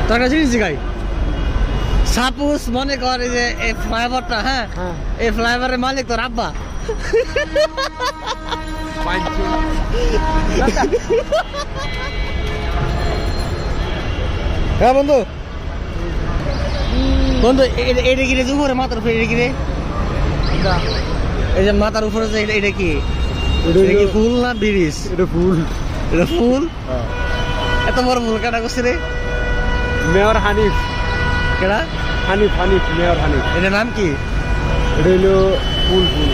তো একটা জিনিস জিগাই, সাপোজ মনে কর যে এই ফ্লাইওভারটা, হ্যাঁ এই ফ্লাইওভারের মালিক তোর আব্বা, হ্যাঁ বন্ধু বন্ধু এটা কি রে, উপরে মাথার উপরে এটা কি রে, এই যে মাথার উপরে যে এটা কি, এটা কি ফুল না ব্রিজ? এটা ফুল, এটা ফুল। এত বড় ফুল কাটা করছে রে? মেয়র হানিফ। কেডা? হানিফ, হানিফ, মেয়র হানিফ। এটার নাম কি? এটা হলো ফুল, ফুল।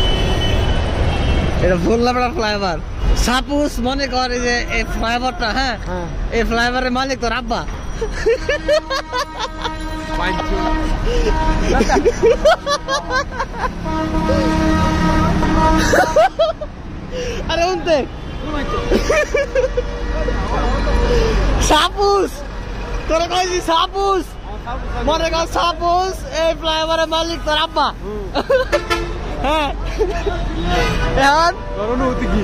এটা ফুল না বড় ফ্লাইওভার। সাপোজ মনে কর যে এই ফ্লাইওভারটা, হ্যাঁ এই ফ্লাইওভারের মালিক তোর আব্বা, আরে উনতে সাপোজ তোরা কইছি, সাপোজ মনে কর সাপোজ এই ফ্লাইওভারের মালিক তোর আব্বা, হ্যাঁ এখন অনুভূতি কি?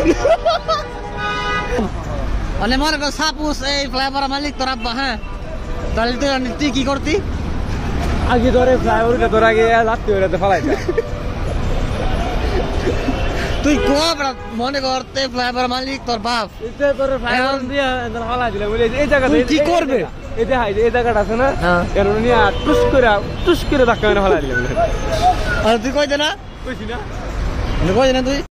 মানে মনে কর সাপোজ এই ফ্লাইওভারের মালিক তোর আব্বা, হ্যাঁ তাহলে তুই কি করতি? আগে ধরে ফ্লাইওভারকে তোর আগে লাগতে বেরোতে ফেলাইতে। তুই মনে করতে ফ্লাইওভার মালিক তোর বাপ, তোর ফ্লাইওভার দিয়ে ফেলাই দিলে বলে এই জায়গাতে কি করবে? এই জায়গাটা আছে না, এর নিয়ে টুস করে ধাক্কা মেরে ফেলাই দিলে। আর তুই কইতে না? কইছি না, কইতে না তুই?